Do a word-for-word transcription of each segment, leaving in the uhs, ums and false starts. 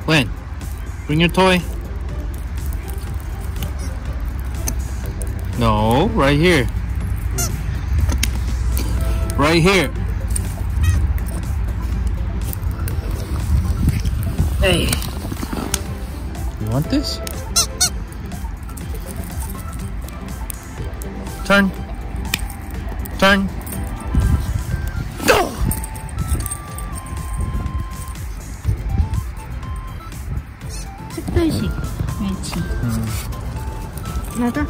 When? Bring your toy. No, right here. Right here. Hey. You want this? Turn. Turn. Go! 특별식 멸치. 음. 나가.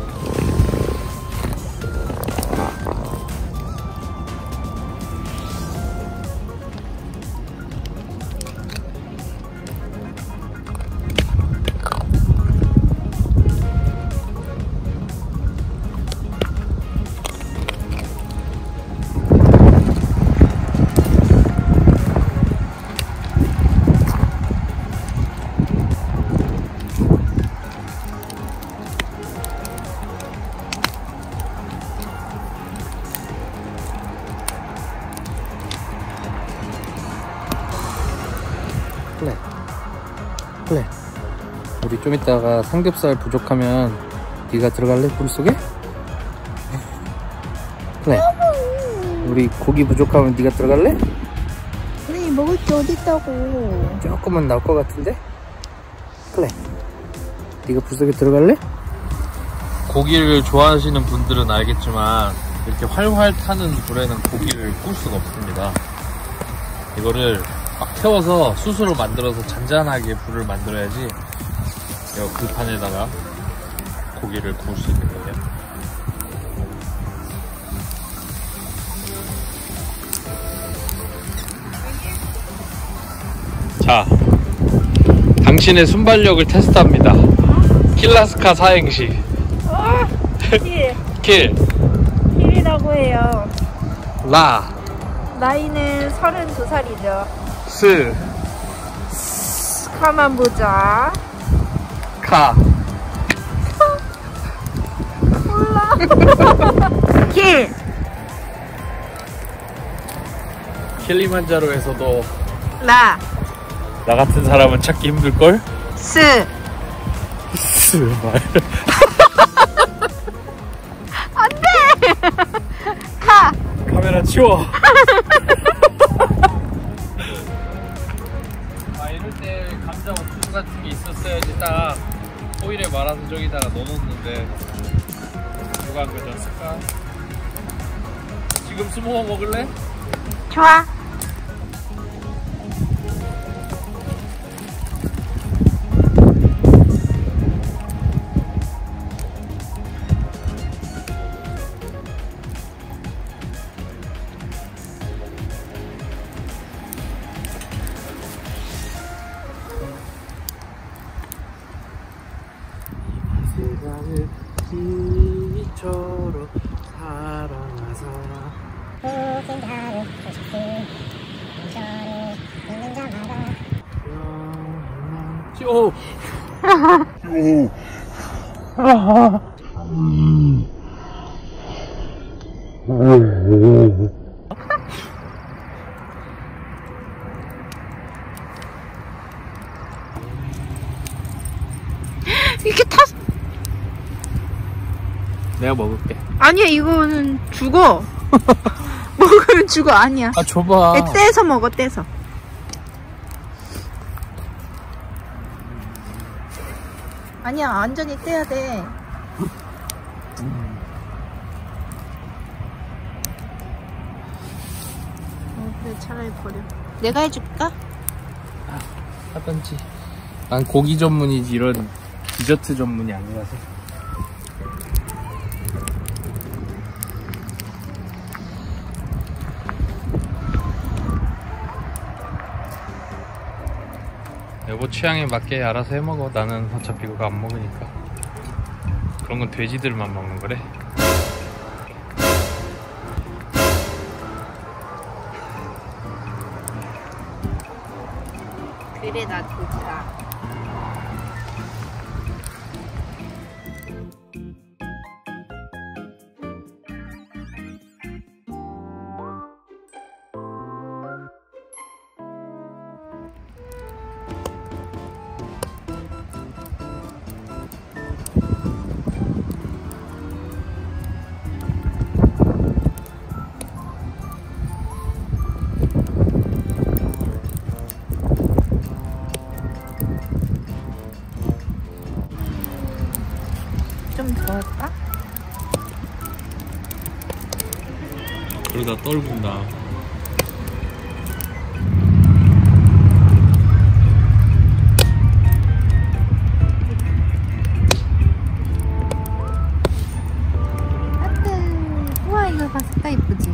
그래. 그래. 우리 좀 이따가 삼겹살 부족하면 네가 들어갈래? 물속에? 그래. 우리 고기 부족하면 네가 들어갈래? 그래, 먹을 게 어딨다고. 조금만 나올 것 같은데? 그래. 네가 물속에 들어갈래? 고기를 좋아하시는 분들은 알겠지만 이렇게 활활 타는 불에는 고기를 구울 수가 없습니다. 이거를 막 태워서 숯으로 만들어서 잔잔하게 불을 만들어야지 그 판에다가 고기를 구울 수 있는 거예요. 자, 당신의 순발력을 테스트합니다. 킬라스카 사행시. 어, 킬. 킬. 킬이라고 해요. 라. 나이는 서른두 살이죠. 스. 가만 보자. 카. 몰라. 킬. 킬리만자로에서도 라. 나 같은 사람은 찾기 힘들걸? 스. 스 말. 안돼. 카. 카메라 치워. 아, 이럴 때 감자 오뚜 같은 게 있었어야지. 딱 호일에 말아서 저기다가 넣어놓는데 누가 안 가져왔을까? 지금 스모어 먹을래? 좋아. 세상을 이처럼 사랑하사 누군가를 보셨을 이전에 있는 자마다 영원한 오! 오! 이렇게 탔. 내가 먹을게. 아니야, 이거는 죽어. 먹으면 죽어. 아니야. 아, 줘봐. 떼서 먹어, 떼서. 아니야, 완전히 떼야 돼. 어, 그래, 차라리 버려. 내가 해줄까? 하던지. 난 고기 전문이지 이런 디저트 전문이 아니라서. 여보 취향에 맞게 알아서 해먹어. 나는 어차피 그거 안 먹으니까. 그런 건 돼지들만 먹는 거래. 그래, 나 좋다. 좀 좋을까? 그러다 떨군다. 하트. 우와, 이거 봐. 색깔 이쁘지?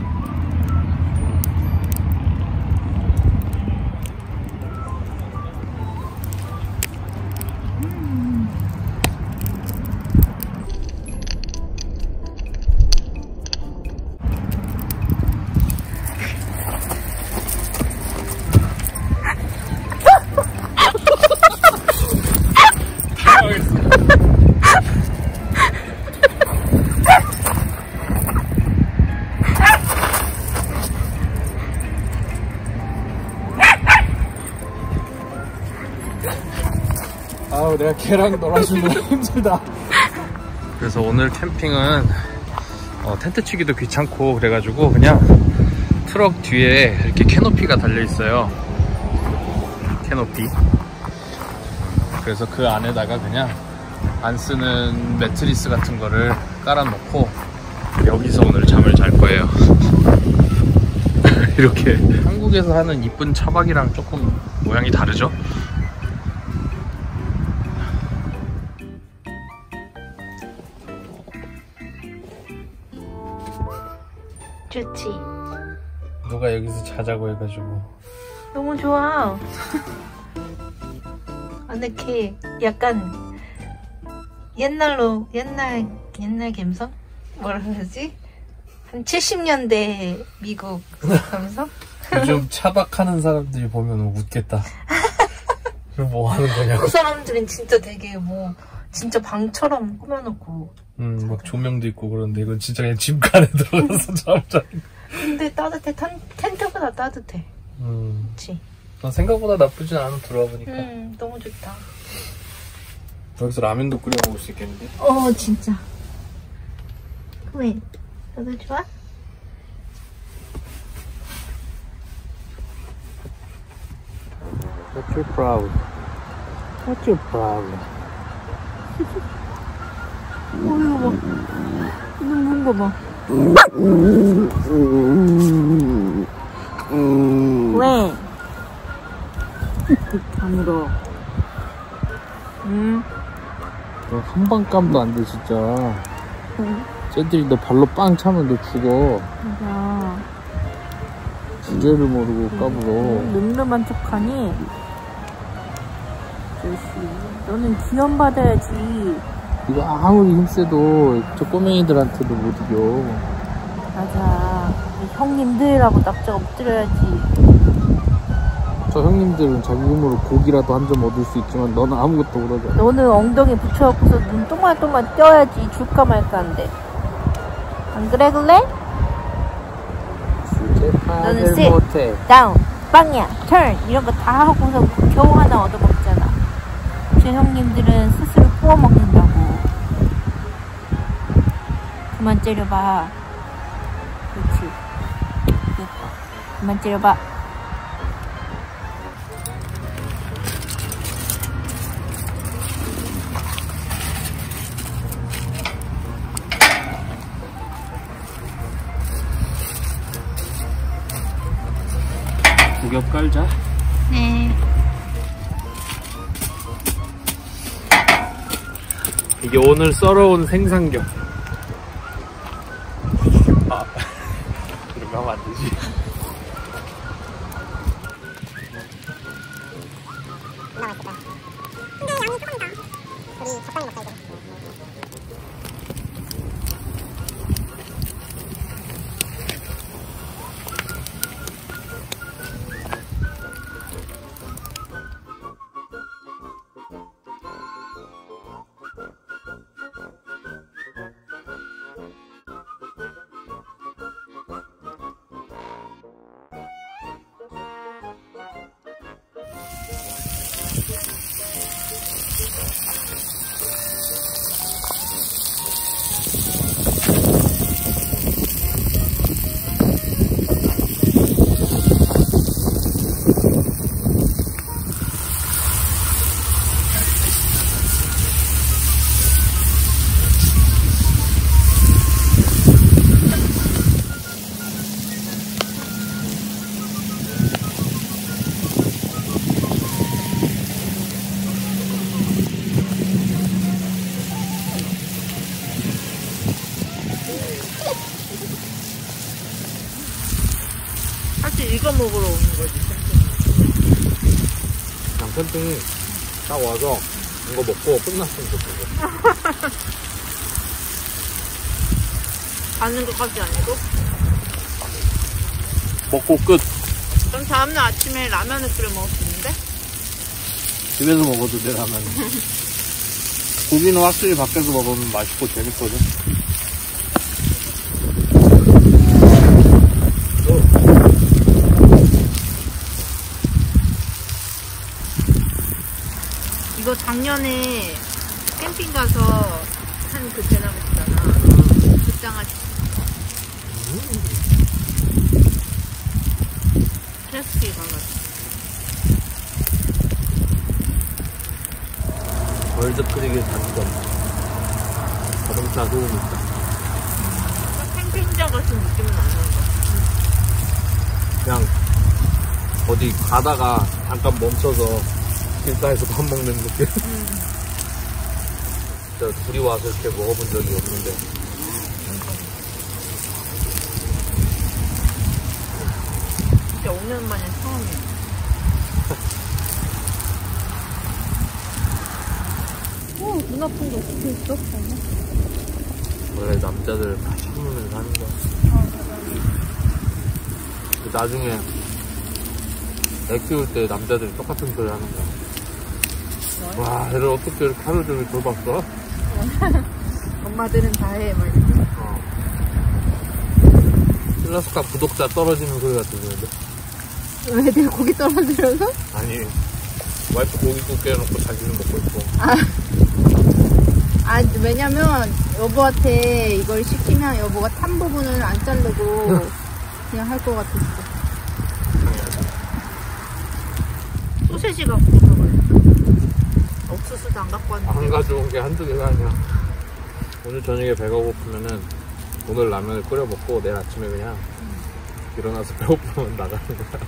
아우, 내가 걔랑 놀아주는 거 힘들다. 그래서 오늘 캠핑은 어, 텐트 치기도 귀찮고 그래가지고 그냥 트럭 뒤에 이렇게 캐노피가 달려있어요. 캐노피. 그래서 그 안에다가 그냥 안 쓰는 매트리스 같은 거를 깔아놓고 여기서 오늘 잠을 잘 거예요. 이렇게 한국에서 하는 이쁜 차박이랑 조금 모양이 다르죠? 좋지. 누가 여기서 자자고 해가지고. 너무 좋아. 근데 걔 약간 옛날로 옛날 옛날 감성? 뭐라 그러지? 한 칠십 년대 미국 감성? 요즘 차박하는 사람들이 보면 웃겠다. 뭐 하는 거냐고. 그 사람들은 진짜 되게 뭐 진짜 방처럼 꾸며놓고. 음, 막 조명도 있고 그런데 이건 진짜 그냥 짐칸에 들어가서 잠 자. 근데 따뜻해. 텐, 텐트보다 따뜻해. 음. 그치? 난 생각보다 나쁘진 않아 들어와 보니까. 음, 너무 좋다. 여기서 라면도 끓여 먹을 수 있겠는데? 어, 진짜. 왜? 너도 좋아? What's your problem? What's your problem? 어, 이거 봐. 눈 문 거 봐. 왜? 다물어. 응? 너 한 방 감도 안 돼 진짜. 응? 쟤들이 너 발로 빵 차면 너 죽어. 맞아. 주제를 모르고 까불어. 늠름한 척하니? 아저씨, 너는 기원 받아야지. 이거 아무리 힘세도 저 꼬맹이들한테도 못 이겨. 맞아. 형님들하고 납작 엎드려야지. 저 형님들은 자기 힘으로 고기라도 한 점 얻을 수 있지만 너는 아무것도 못하잖아. 너는 엉덩이 붙여갖고서 눈 동글동글 떼어야지. 줄까 말까 한데. 안 그래 그래? 너는 sit, 못해. down, 빵야, turn 이런 거 다 하고서 겨우 하나 얻어먹잖아. 제 형님들은 스스로 구워 먹는다고. 그만 째려봐. 그렇지. 그만 째려봐. 두 겹 깔자. 네. 이게 오늘 썰어온 생삼겹. 아, 그러면 하면 안 되지. 나왔다. 근데 양이 조금이다. 우리 적당히 먹자 이제. 먹으러 오는 거지, 그냥 캠핑이 딱 와서 이거 먹고 끝났으면 좋겠어. 가는 것까지 아니고? 먹고 끝. 그럼 다음날 아침에 라면을 끓여 먹을 수 있는데? 집에서 먹어도 돼, 라면. 고기는 확실히 밖에서 먹으면 맛있고 재밌거든. 이거 작년에 캠핑 가서 한 그 대나무 있잖아. 그 장아찌. 크래스피 강아지. 월드크릭의 단점. 자동차 소음이 있다. 캠핑장 같은 느낌은 안 난다. 그냥 어디 가다가 잠깐 멈춰서 길가에서 밥 먹는 느낌? 음. 진짜 둘이 와서 이렇게 먹어본 적이 없는데. 진짜 오 년 만에 처음이야. 오, 눈 아픈 거 어떻게 했어? 원래 남자들 다 참으면서 하는 거야. 어, 나중에 애 키울 때 남자들이 똑같은 소리 하는 거야. 와, 애를 어떻게 이렇게 하루 종일 돌봤어? 엄마들은 다 해, 막 이렇게. 어. 실라스카 구독자 떨어지는 소리가 들리는데. 왜 내 고기 떨어뜨려서? 아니, 와이프 고기 굽게 해놓고 자기는 먹고 있고. 아, 아, 왜냐면 여보한테 이걸 시키면 여보가 탄 부분을 안 자르고 그냥 할 것 같았어. 소세지 갖고 가버려. 옥수수도 안 갖고 왔는데. 안 가져온 게 한두 개가 아니야. 오늘 저녁에 배가 고프면은 오늘 라면을 끓여 먹고 내일 아침에 그냥 음. 일어나서 배고프면 나가는 거야.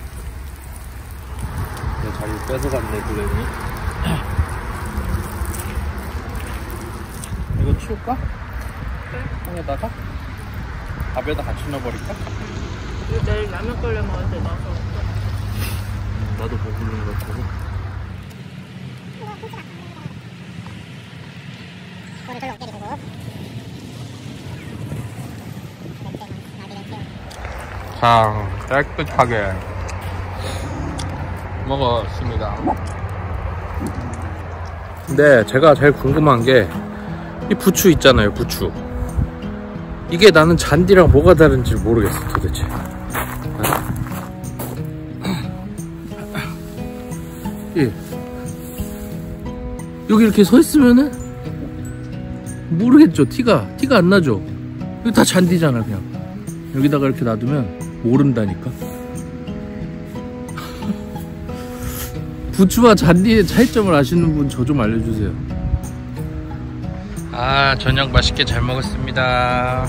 내 자리 뺏어갔네, 그래니. 이거 치울까? 그래. 통에다가? 밥에다 같이 넣어버릴까? 이거 내일 라면 끓여 먹을 때 나서. 음, 나도 배부른 것 같고. 이거를 별로 없게 해주고. 자, 깨끗하게 먹었습니다. 근데 제가 제일 궁금한 게 이 부추 있잖아요, 부추. 이게 나는 잔디랑 뭐가 다른지 모르겠어, 도대체. 예. 여기 이렇게 서 있으면은 모르겠죠. 티가 티가 안 나죠. 이거 다 잔디잖아. 그냥 여기다가 이렇게 놔두면 모른다니까. 부추와 잔디의 차이점을 아시는 분 저 좀 알려주세요. 아, 저녁 맛있게 잘 먹었습니다.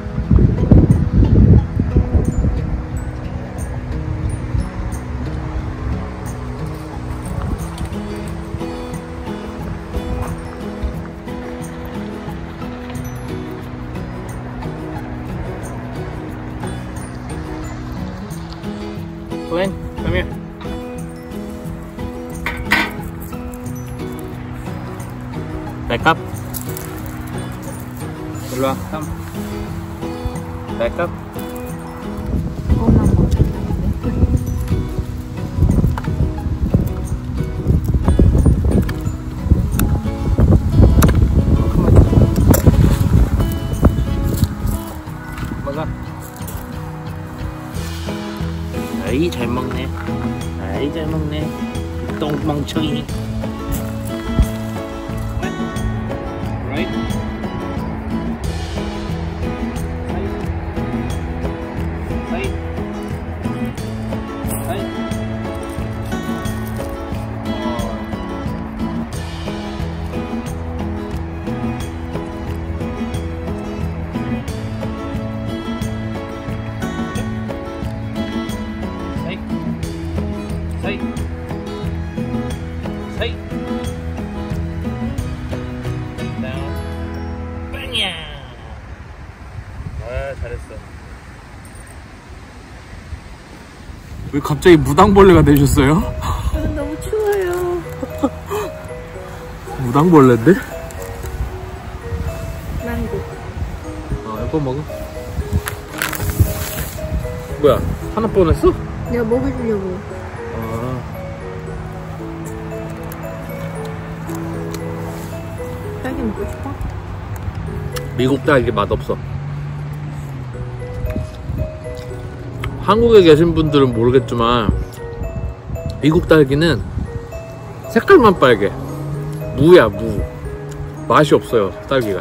Glenn, come here. Back up. 일로 와, come. Back up. 그것만 먹겠다는데. 먹어. 아이, 잘 먹네. 아이, 잘 먹네. 똥멍청이. Right? Right? Right? Say. Say. Down. 빵야. 아, 잘했어. 왜 왜 갑자기 무당벌레가 되셨어요? 저는 너무 추워요. 무당벌레인데? 망고. 어, 이거 먹어. 뭐야, 하나 뻔했어? 내가 먹여주려고. 아. 딸기 먹고 싶어? 미국 딸기 맛없어. 한국에 계신 분들은 모르겠지만 미국 딸기는 색깔만 빨개. 무야, 무. 맛이 없어요, 딸기가.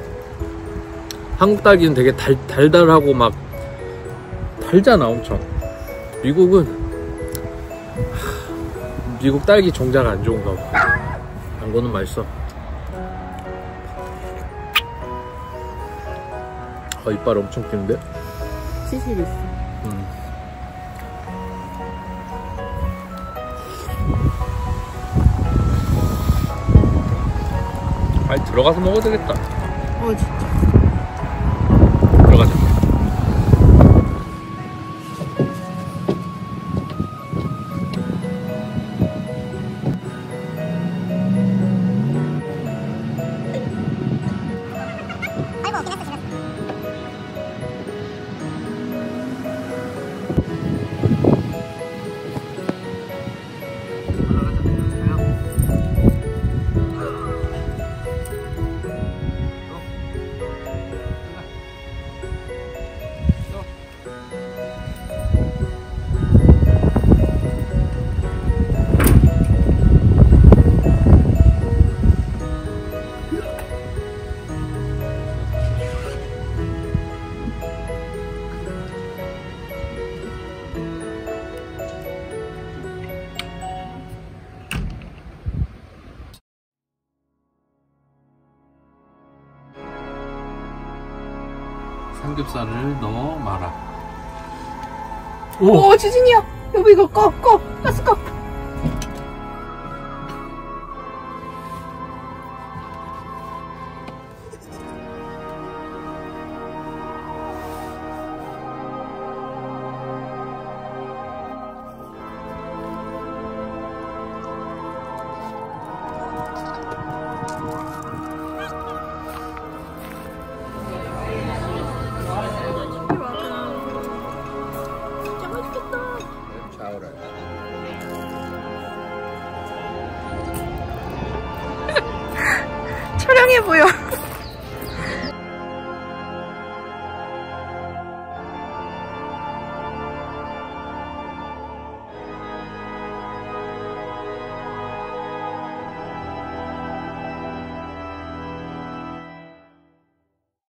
한국 딸기는 되게 달, 달달하고 막 달잖아, 엄청. 미국은 하, 미국 딸기 종자가 안 좋은가 봐. 망고는 맛있어. 아, 이빨 엄청 긴데? 치실 있어. 음. 아니, 들어가서 먹어도 되겠다. 어, 진짜. 들어가자. 아이고 없긴 했어 집에서. 삼겹살을 넣어 말아. 오, 오 지진이야. 여보 이거 꺼, 꺼. 가스 꺼. 촬영해 보여.